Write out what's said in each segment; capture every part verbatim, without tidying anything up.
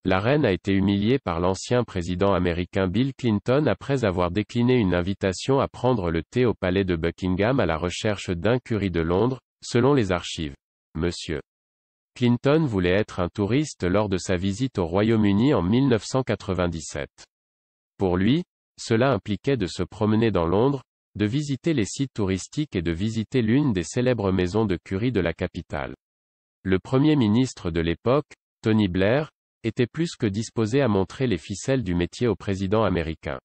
la reine a été humiliée par l'ancien président américain Bill Clinton après avoir décliné une invitation à prendre le thé au palais de Buckingham à la recherche d'un curry de Londres, selon les archives. Monsieur Clinton voulait être un touriste lors de sa visite au Royaume-Uni en mille neuf cent quatre-vingt-dix-sept. Pour lui, cela impliquait de se promener dans Londres, de visiter les sites touristiques et de visiter l'une des célèbres maisons de curry de la capitale. Le Premier ministre de l'époque, Tony Blair, était plus que disposé à montrer les ficelles du métier au président américain.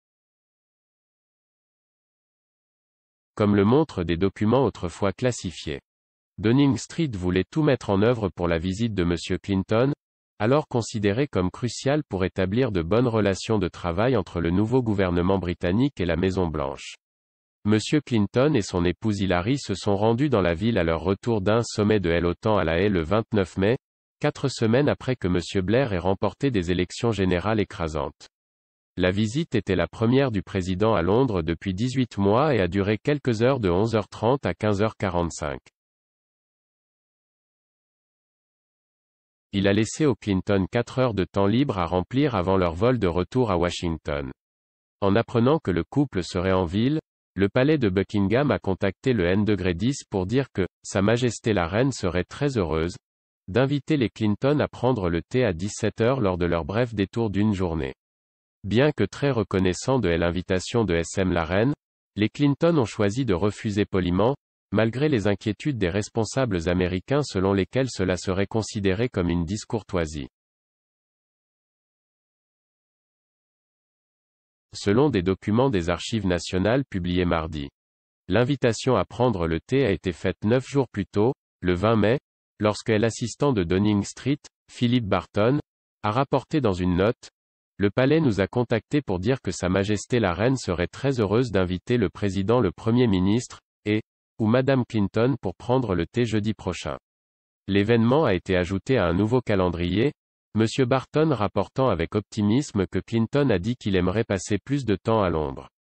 Comme le montrent des documents autrefois classifiés. Downing Street voulait tout mettre en œuvre pour la visite de Monsieur Clinton, alors considéré comme crucial pour établir de bonnes relations de travail entre le nouveau gouvernement britannique et la Maison-Blanche. Monsieur Clinton et son épouse Hillary se sont rendus dans la ville à leur retour d'un sommet de l'OTAN à La Haye le vingt-neuf mai, quatre semaines après que Monsieur Blair ait remporté des élections générales écrasantes. La visite était la première du président à Londres depuis dix-huit mois et a duré quelques heures de onze heures trente à quinze heures quarante-cinq. Il a laissé aux Clinton quatre heures de temps libre à remplir avant leur vol de retour à Washington. En apprenant que le couple serait en ville, le palais de Buckingham a contacté le N dix pour dire que « Sa Majesté la Reine serait très heureuse » d'inviter les Clinton à prendre le thé à dix-sept heures lors de leur bref détour d'une journée. Bien que très reconnaissants de l'invitation de S M la Reine, les Clinton ont choisi de refuser poliment, malgré les inquiétudes des responsables américains selon lesquels cela serait considéré comme une discourtoisie. Selon des documents des Archives nationales publiés mardi, l'invitation à prendre le thé a été faite neuf jours plus tôt, le vingt mai, lorsque l'assistant de Downing Street, Philip Barton, a rapporté dans une note « Le palais nous a contactés pour dire que Sa Majesté la Reine serait très heureuse d'inviter le président le Premier ministre, et, ou Madame Clinton pour prendre le thé jeudi prochain. » L'événement a été ajouté à un nouveau calendrier, Monsieur Barton rapportant avec optimisme que Clinton a dit qu'il aimerait passer plus de temps à Londres.